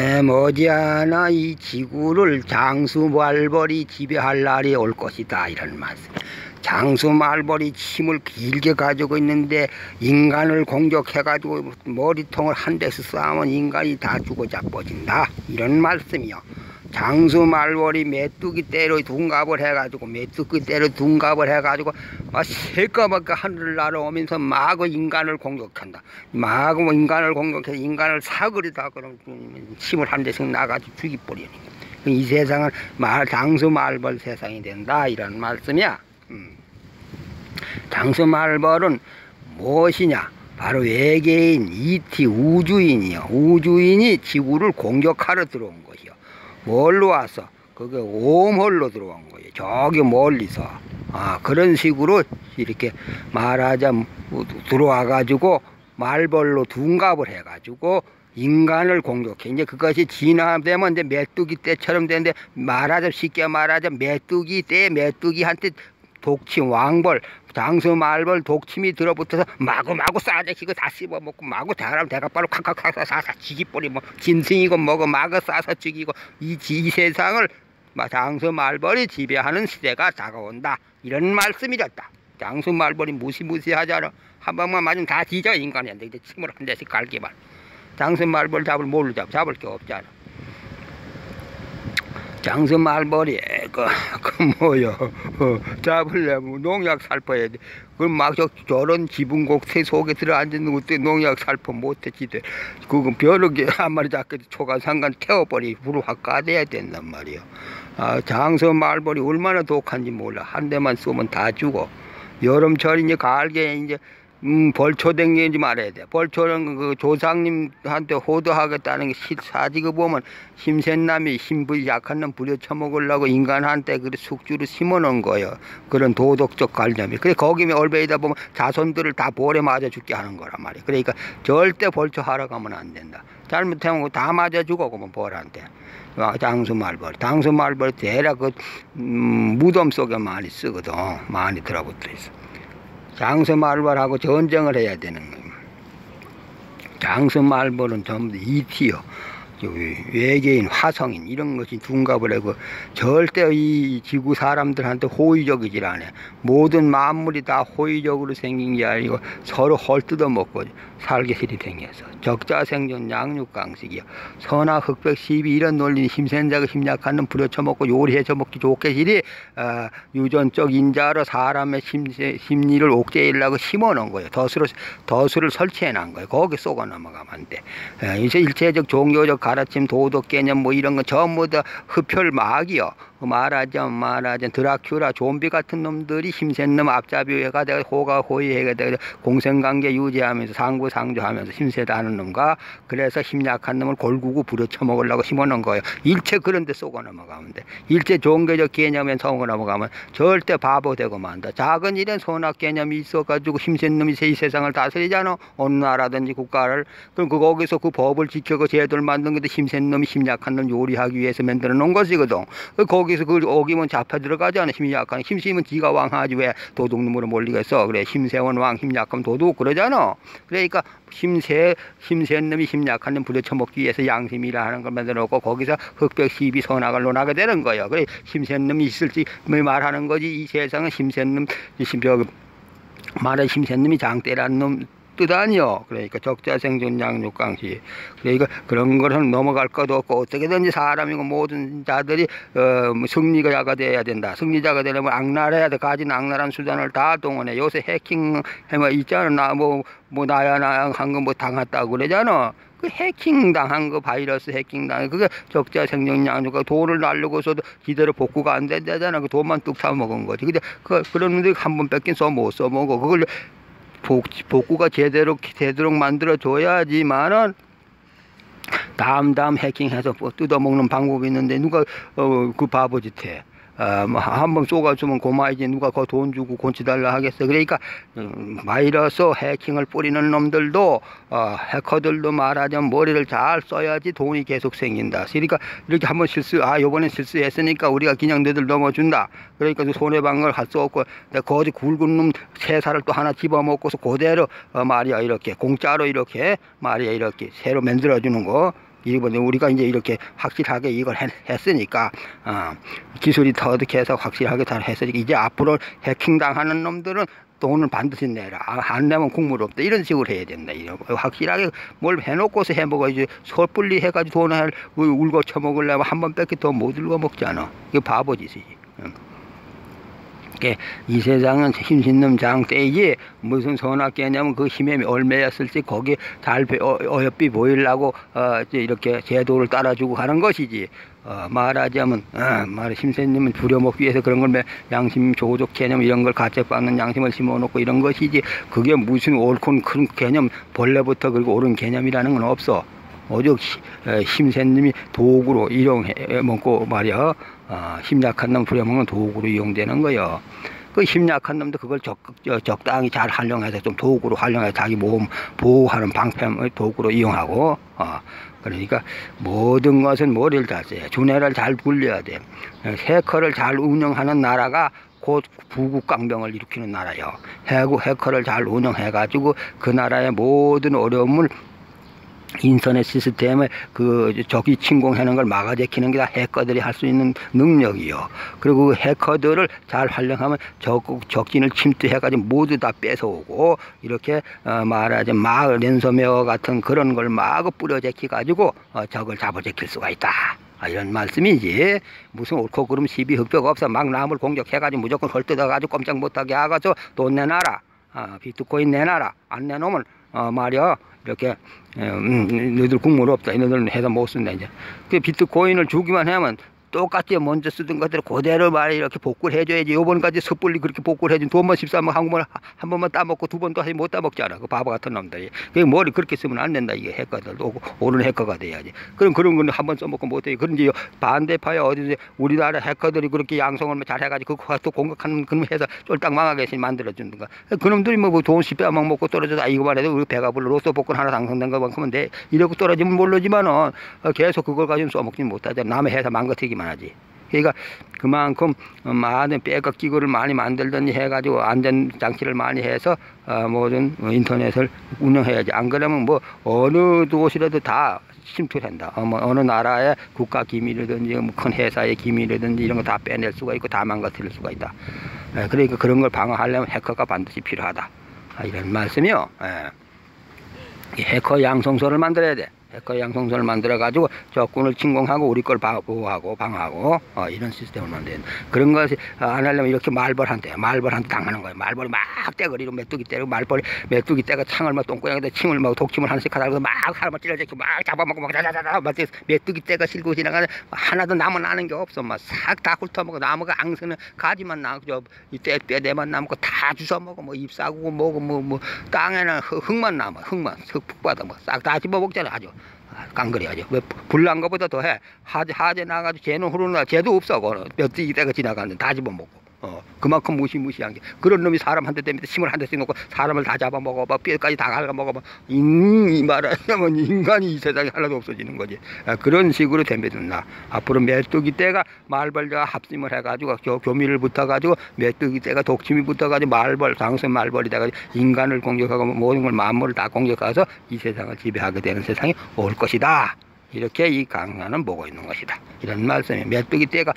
머지않아 이 지구를 장수말벌이 지배할 날이 올 것이다, 이런 말씀. 장수말벌이 침을 길게 가지고 있는데 인간을 공격해가지고 머리통을 한 대서 쏴면 인간이 다 죽어 자빠진다, 이런 말씀이요. 장수말벌이 메뚜기 떼로 둔갑을 해가지고 새까맣게 하늘을 날아오면서 마구 인간을 공격한다. 마구 인간을 공격해서 인간을 사거리다 그러면 침을 한 대씩 나가지고 죽이버리니 이 세상은 장수말벌 세상이 된다, 이런 말씀이야. 장수말벌은 무엇이냐? 바로 외계인 ET 우주인이요. 우주인이 지구를 공격하러 들어온 것이요. 뭘로 와서? 그게 웜홀로 들어온 거예요. 저기 멀리서. 그런 식으로 이렇게 말하자 들어와 가지고 말벌로 둔갑을 해 가지고 인간을 공격해. 이제 그것이 진화되면 이제 메뚜기 떼처럼 되는데, 쉽게 말하자 메뚜기 떼, 메뚜기한테 독침, 왕벌, 장수말벌 독침이 들어붙어서 마구마구 싸대기고 다 씹어먹고 마구 대가람 대가바로 칵칵칵 싸서 지기뿌리 짐승이고 뭐고 마구 싸서 죽이고 이 세상을 장수말벌이 지배하는 시대가 다가온다, 이런 말씀이 졌다. 장수말벌이 무시무시하잖아. 한 방만 맞으면 다 뒤져, 인간한테. 이제 침을 한 대씩 갈기만. 장수말벌 뭘로 잡을 게 없잖아. 장수말벌이 잡으려면 농약 살포해야 돼. 그럼 막 저런 지붕곡새 속에 들어앉는 것도 농약 살포 못했지. 그건 벼룩이 한 마리 잡게 초간상간 태워버리 불을 확 까대야 된단 말이야. 장수말벌이 얼마나 독한지 몰라. 한 대만 쏘면 다 죽어. 여름철 이제 가을에 이제 벌초 댕기지 말아야 돼. 벌초는 그 조상님한테 호도하겠다는 게 사지고 보면 힘센남이 힘불 약한 놈 부려쳐먹으려고 인간한테 그 숙주를 심어놓은 거예요. 그런 도덕적 관념이. 그래 거기에 얼베이다 보면 자손들을 다 벌에 맞아 죽게 하는 거란 말이야. 그러니까 절대 벌초 하러 가면 안 된다. 잘못하면 다 맞아 죽어, 그러면 벌한테. 장수말벌 대략 무덤 속에 많이 쓰거든. 많이 들어붙어 있어. 장수말벌하고 전쟁을 해야 되는 거예요. 장수말벌은 전부 ET요. 외계인, 화성인 이런 것이 둔갑을 하고 절대 이 지구 사람들한테 호의적이질 않아. 모든 만물이 다 호의적으로 생긴 게 아니고 서로 헐뜯어 먹고 살기실이 생겨서 적자생존 양육강식이요. 선악 흑백 시비 이런 논리, 힘센 자가 힘약한 놈 부려쳐먹고 요리해서 먹기 좋게 시리 유전적 인자로 사람의 심리를 옥죄이려고 심어놓은 거예요. 덧수를 설치해 놓은 거예요. 거기 쏘고 넘어가면 안 돼. 이제 일체적 종교적 가르침, 도덕 개념 뭐 이런 거 전부 다 흡혈막이요. 말하자면 드라큘라 좀비 같은 놈들이 힘센 놈 앞잡이가 되고 호의해가 되고 공생관계 유지하면서 상부상조하면서 힘세다 하는 놈과 그래서 힘약한 놈을 골구고 부려쳐먹으려고 심어놓은 거예요. 일체 그런 데 쏘고 넘어가면 돼. 일체 종교적 개념에 쏘고 넘어가면 절대 바보 되고 만다. 작은 일엔 선악 개념이 있어가지고 힘센 놈이 이 세상을 다스리잖아. 어느 나라든지 국가를. 그럼 거기서 그 법을 지켜고 제도를 만든 건데 힘센 놈이 힘약한 놈 요리하기 위해서 만들어 놓은 것이거든. 거기서 그걸 어기면 잡혀 들어가잖아. 힘이 약한 힘쓰면 지가 왕하지 왜 도둑놈으로 몰리겠어. 그래 힘세원 왕, 힘약하면 도둑 그러잖아. 그러니까 힘센 놈이 힘약한 놈 부려쳐먹기 위해서 양심이라 하는 걸 만들어 놓고 거기서 흑백 시비 선악을 논하게 되는 거예요. 그래 힘센 놈이 있을지 말하는 거지. 이 세상은 힘센 놈, 말해 힘센 놈이 장대라는 놈 뜻 아니요. 그러니까 적자생존 양육강식. 그러니까 그런 것은 넘어갈 것도 없고 어떻게든지 사람이고 모든 자들이 승리자가 돼야 된다. 승리자가 되려면 악랄해야 돼. 가진 악랄한 수단을 다 동원해. 요새 해킹 있잖아. 나야 한 거 뭐 당했다고 그러잖아. 그 해킹 당한 거, 바이러스 해킹 당한 그게 적자 생존 양육가 돈을 날리고서도 제대로 복구가 안 된다잖아. 그 돈만 뚝 사먹은 거지. 근데 그런 놈들이 한 번 뺏긴 못 써먹어. 그걸 복구가 제대로 되도록 만들어 줘야지만은 다음 해킹해서 뜯어먹는 방법이 있는데 누가 그 바보짓 해. 한번 쏘가주면 고마이지 누가 그 돈 주고 고치달라 하겠어. 그러니까 바이러스 해킹을 뿌리는 놈들도 해커들도 말하자면 머리를 잘 써야지 돈이 계속 생긴다. 그러니까 이렇게 한번 요번에 실수했으니까 우리가 그냥 너희들 넘어준다. 그러니까 손해방 걸 할 수 없고 거기 굵은 놈 새살을 또 하나 집어먹고서 그대로 말이야 이렇게 공짜로 이렇게 말이야 이렇게 새로 만들어주는 거. 이번에 우리가 이제 이렇게 확실하게 이걸 했으니까 기술이 터득해서 확실하게 잘 했으니까 이제 앞으로 해킹당하는 놈들은 돈을 반드시 내라. 안 내면 국물 없다. 이런 식으로 해야 된다. 확실하게 뭘 해놓고서 해먹어야지. 섣불리 해가지고 돈을 울고 처먹으려면 한 번 뺏기 더 못 울고 먹잖아. 이게 바보짓이지. 이 세상은 힘있는 장대이지 무슨 선악계냐면 그 힘에 얼매였을지 거기에 잘 어여삐 보이려고 이렇게 제도를 따라주고 하는 것이지. 말하자면 심세님은 부려먹기 위해서 그런 걸 양심 조족 개념 이런 걸 가책받는 양심을 심어놓고 이런 것이지. 그게 무슨 옳고 큰 개념 본래부터 그리고 옳은 개념이라는 건 없어. 오죽 심세님이 도구로 이용해 먹고 말이야. 힘 약한 놈 부려먹는 도구로 이용되는 거요. 그 힘 약한 놈도 그걸 적당히 잘 활용해서 좀 도구로 활용해서 자기 몸 보호하는 방패의 도구로 이용하고. 그러니까 모든 것은 머리를 잘 써야 돼. 두뇌를 잘 굴려야 돼. 해커를 잘 운영하는 나라가 곧 부국강병을 일으키는 나라요. 해커를 잘 운영해가지고 그 나라의 모든 어려움을 인터넷 시스템에 적이 침공하는 걸 막아제키는 게 다 해커들이 할 수 있는 능력이요. 그리고 그 해커들을 잘 활용하면 적진을 침투해가지고 모두 다 뺏어오고 이렇게 말하자면 막 랜섬웨어 같은 그런 걸 마구 뿌려제키가지고 적을 잡아제킬 수가 있다. 이런 말씀이지. 무슨 옳고 그름 시비 흑벽 없어. 막 남을 공격해가지고 무조건 헐뜯어가지고 꼼짝 못하게 하가지고 돈 내놔라. 비트코인 내놔라. 안 내놓으면 말이야. 이렇게 너희들 국물 없다. 너희들은 해서 못 쓴다. 이제 그 비트코인을 주기만 하면 똑같이 먼저 쓰던 것들을 그대로 말이 이렇게 복구를 해줘야지. 요번까지 섣불리 그렇게 복구를 해준 돈만 13만 한 번만 따먹고 두 번 또 못 따먹잖아. 그 바보 같은 놈들이. 그 머리 그렇게 쓰면 안 된다. 이게 해커들 옳은 해커가 돼야지. 그럼 그런 건 한 번 써먹고 못해. 그런지 반대파에 어디서 우리나라 해커들이 그렇게 양성을 잘 해가지고 그거 또 공격하는 그놈 해서 쫄딱 망하게 만들어준다가. 그놈들이 뭐 돈 10배 먹고 떨어져서 이거만 해도 우리 배가 불러 로또 복권 하나 당선된 것만큼은 돼. 이러고 떨어지면 모르지만은 계속 그걸 가지고 써먹지 못하잖아. 남의 회사 망가뜨기만 하지. 그러니까 그만큼 많은 백업 기구를 많이 만들든지 해가지고 안전장치를 많이 해서 모든 인터넷을 운영해야지. 안 그러면 뭐 어느 곳이라도 다 침투를 한다. 어느 나라의 국가 기밀이든지 뭐 큰 회사의 기밀이든지 이런 거 다 빼낼 수가 있고 다 망가뜨릴 수가 있다. 그러니까 그런 걸 방어하려면 해커가 반드시 필요하다. 이런 말씀이요. 해커 양성소를 만들어야 돼. 해커 양성소를 만들어가지고 적군을 침공하고 우리 걸 보호하고 방어하고 이런 시스템을 만드는. 그런 것이 안 하려면 이렇게 말벌한테 당하는 거예요. 말벌이 막 떼거리로 메뚜기 때리고 메뚜기 떼가 창을 막 똥꼬양에다 침을 막 독침을 하나씩 하다가 막 사람을 찔러제끼고 막 잡아먹고 막 자자자자 막 메뚜기 떼가 실고 지나가는 하나도 나는 게 없어. 막 싹 다 훑어먹고 나무가 앙스는 가지만 나고 뼈대만 남고 다 주워먹고 뭐 잎 싸고 뭐고 뭐 땅에는 흙만 남아. 흙만 흙받아 뭐 싹 다 집어먹잖아. 아주 깡그리하죠. 왜 불난 것보다 더해. 하재 나가지고 쟤는 후루나 쟤도 없어. 메뚜기 떼가 지나가는데 다 집어먹고. 그만큼 무시무시한 게. 그런 놈이 사람한테 때문에 침을 한 대씩 놓고 사람을 다 잡아먹어. 막 뼈까지 다 갉아먹어. 이 말하자면 인간이 이 세상에 하나도 없어지는 거지. 그런 식으로 되면나 앞으로 메뚜기 떼가 말벌과 합심을 해가지고 교미를 붙어가지고 메뚜기 떼가 독침이 붙어가지고 당선 말벌이 돼가지고 인간을 공격하고 모든 걸 만물을 다 공격해서 이 세상을 지배하게 되는 세상이 올 것이다. 이렇게 이 강사는 보고 있는 것이다. 이런 말씀이 메뚜기 떼가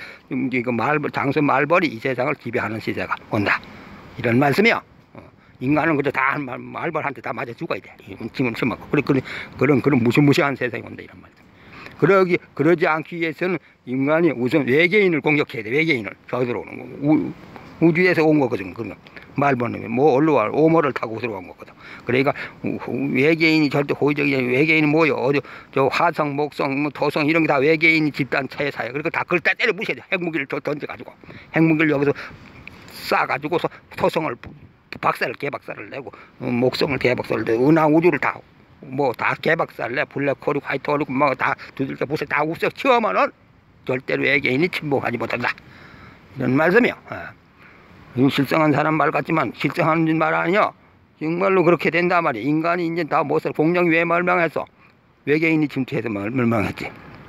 당선 말벌이 이 세상을 지배하는 시대가 온다. 이런 말씀이요. 인간은 그저 다 말벌한테 다 맞아 죽어야 돼. 짐을 심었고 그런 무시무시한 세상이 온다. 이런 말씀. 그러지 않기 위해서는 인간이 우선 외계인을 공격해야 돼. 외계인을 저들어오는 거. 우주에서 온 거거든. 그런 말벌은 뭐 얼로 와 오모를 타고 들어온 거거든. 그러니까 외계인이 절대 호의적이 아니라 외계인은 뭐요? 저 화성, 목성, 뭐 토성 이런 게 다 외계인 집단 체사예요. 그러니까 다 그걸 다 때려 부셔야 돼. 핵무기를 던져가지고 핵무기를 여기서 쏴가지고서 토성을 개박살을 내고 목성을 개박살을 내고 은하 우주를 다 개박살을 내. 블랙홀이 화이트홀이고 뭐 다 두들겨 부숴 다 없어 치우면은 절대로 외계인이 침범하지 못한다. 이런 말씀이요. 실성한 사람 말 같지만 실성하는 말 아니요. 정말로 그렇게 된단 말이야. 인간이 이제 다 못살. 공룡이 왜 멸망했어? 외계인이 침투해서 멸망했지.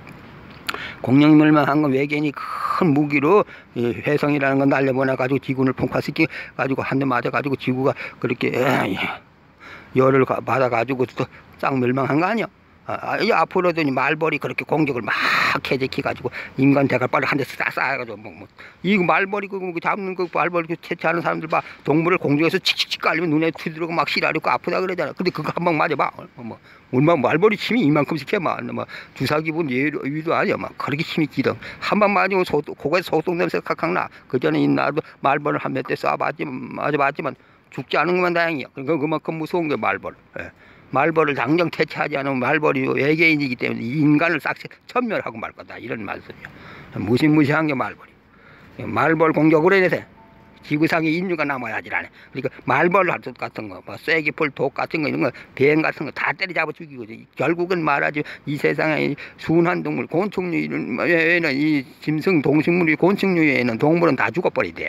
공룡이 멸망한 건 외계인이 큰 무기로 회성이라는 건 날려보내가지고 지구를 폭파시켜가지고 한 대 맞아가지고 지구가 그렇게 열을 받아가지고 또 싹 멸망한 거 아니야? 이 앞으로도 말벌이 그렇게 공격을 막 해제해가지고 인간 대가를 빨리 한 대 쏴가지고 이거 말벌이 그 잡는 그 말벌 채취하는 사람들 봐 동물을 공중에서 칙칙칙 깔리면 눈에 휘두르고 막 시라리고 아프다 그러잖아. 근데 그거 한 방 맞아봐. 얼마 말벌이 힘이 이만큼씩 해. 막 주사기분 위도 아니야. 막 그렇게 힘이 기던 한 방 맞으면 고개에서 소독 냄새 칵칵 나. 그 전에 나도 말벌을 한 몇 대 맞아봤지만 죽지 않은 것만 다행이야. 그러니까 그만큼 무서운 게 말벌. 예. 말벌을 당장 퇴치하지 않으면 말벌이 외계인이기 때문에 인간을 싹 천멸하고 말 거다. 이런 말씀이야. 무시무시한 게 말벌이. 말벌 공격으로 인해서 지구상에 인류가 남아야지 않네. 그러니까 말벌 같은 거, 뭐 쐐기풀, 독 같은 거, 이런 거, 뱀 같은 거 다 때려잡아 죽이고, 결국은 말하지 이 세상에 순한 동물, 곤충류에는 이 짐승, 동식물이 곤충류에는 동물은 다 죽어버리대.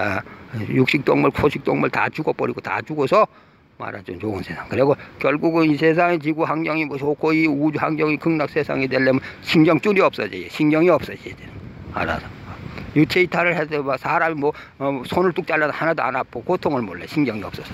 육식동물, 포식동물 다 죽어버리고 다 죽어서 말하자면 좋은 세상. 그리고 결국은 이 세상의 지구 환경이 뭐 좋고 이 우주 환경이 극락 세상이 되려면 신경줄이 없어져야 신경이 없어져야 돼. 알아서. 유체 이탈을 해도 사람이 손을 뚝 잘라도 하나도 안 아프고 고통을 몰래 신경이 없어서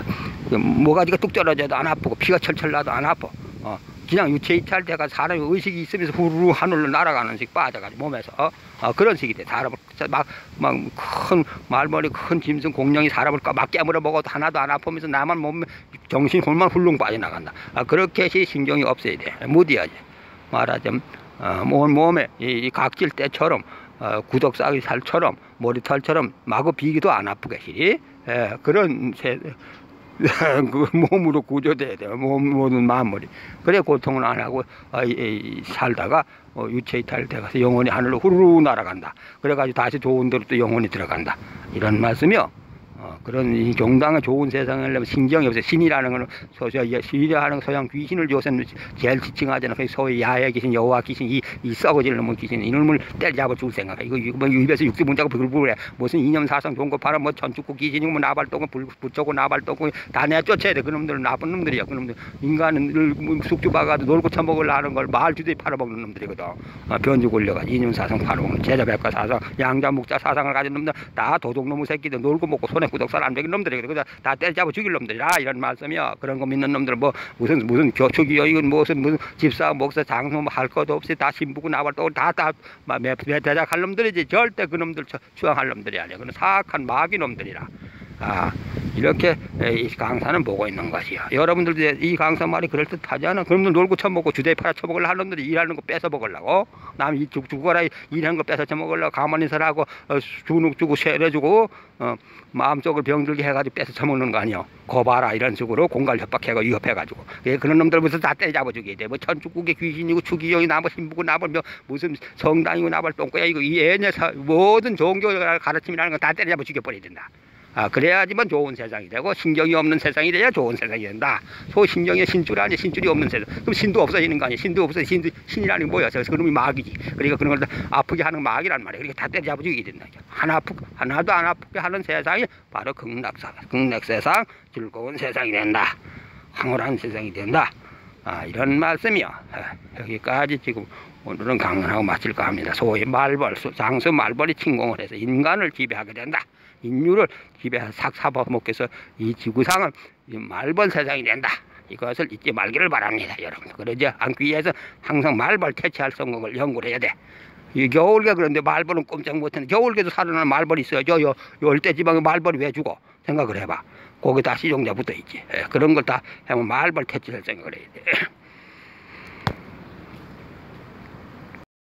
모가지가 뚝 떨어져도 안 아프고 피가 철철 나도 안 아파. 그냥 유체 이탈돼가 사람이 의식이 있으면서 후루루 하늘로 날아가는 식 빠져가지고 몸에서 그런 식이 돼. 사람을 막 큰 말벌이 큰 짐승 공룡이 사람을 막 깨물어 먹어도 하나도 안 아프면서 나만 몸에 정신 홀만 훌렁 빠져나간다. 그렇게 해서 신경이 없어야 돼. 무디하지. 말하자면 몸에 이 각질 때처럼 구덕사기 살처럼 머리털처럼 마구 비기도 안 아프게 시리 그런 그 몸으로 구조돼야 돼요. 모든 만물이. 그래 고통을 안 하고 살다가 유체 이탈 돼가서 영혼이 하늘로 후루룩 날아간다. 그래가지고 다시 좋은 데로 또 영혼이 들어간다. 이런 말씀이요. 그런 이 정당한 좋은 세상을 하려면 신경이 없어요. 신이라는 거는 신이라는 서양 귀신을 요새는 제일 지칭하잖아. 소위 야외 귀신, 여호와 귀신, 이 썩어질 놈의 귀신, 이놈을 때려잡아 줄 생각. 이거 뭐 입에서 육수 문자고 불불해. 무슨 이념 사상 좋은 거 팔아 뭐 천축구 귀신이고 뭐 나발똥고 불붙고 나발똥고 다 내쫓아야 돼. 그놈들은 나쁜 놈들이야. 그놈들 인간을 숙주 박아도 놀고 처먹으려 하는 걸 마을 주제에 팔아먹는 놈들이거든. 변죽 올려가지고 이념 사상 팔아먹는 제자백과 사상, 양자묵자 사상을 가진 놈들 다 도둑놈의 새끼들 놀고 먹고 손에 구독살 안 되는 놈들이 그다 다 때려잡아 죽일 놈들이라 이런 말씀이야. 그런 거 믿는 놈들 무슨 교축이요 이건 무슨 집사 목사 장로 할 것도 없이 다 신부고 나발 또 다 대작할 놈들이지. 절대 그 놈들 추앙할 놈들이 아니야. 그는 사악한 마귀 놈들이라. 이렇게 이 강사는 보고 있는 것이요. 여러분들도 이 강사 말이 그럴듯하지 않아? 그놈들 놀고 처먹고 주대에 팔아 처먹으려 하는 놈들이 일하는 거 뺏어 먹으려고 남이 죽어라 일하는 거 뺏어 처먹으려고 가만히 있으라고 주눅 주고 세례주고 마음속을 병들게 해가지고 뺏어 처먹는 거 아니요. 거봐라 이런 식으로 공갈 협박해가 위협해가지고 그런 놈들 무슨 다 때려잡아 죽여야 돼. 뭐 천축국의 귀신이고 추기용이 나뭐 신부고 나발 무슨 성당이고 나발 똥꼬야 이거 이 애녀 모든 종교 가르침이라는 거 다 때려잡아 죽여버려야 된다. 그래야지만 좋은 세상이 되고 신경이 없는 세상이 돼야 좋은 세상이 된다. 소신경에 신줄 아니 신줄이 없는 세상. 그럼 신도 없어지는 거 아니야. 신도 없어 신이라는 게 뭐야? 그놈이 마귀지. 그러니까 그런 걸 아프게 하는 마귀란 말이야. 그러니까 다 때려잡아 죽이게 된다. 하나도 안 아프게 하는 세상이 바로 극락세상 즐거운 세상이 된다. 황홀한 세상이 된다. 이런 말씀이요. 여기까지 지금 오늘은 강론하고 마칠까 합니다. 소위 장수 말벌이 침공을 해서 인간을 지배하게 된다. 인류를 지배해서 싹 잡아먹게 해서 이 지구상은 말벌 세상이 된다. 이것을 잊지 말기를 바랍니다. 여러분. 그러지 않기 위해서 항상 말벌 퇴치할 성공을 연구를 해야 돼. 이 겨울에 그런데 말벌은 꼼짝 못했는데 겨울에도 살아나는 말벌이 있어요. 열대지방에 말벌이 왜 죽어? 생각을 해봐. 거기 다 시종자 붙어 있지. 그런 걸 다 하면 말벌 퇴치할 생각을 해야 돼.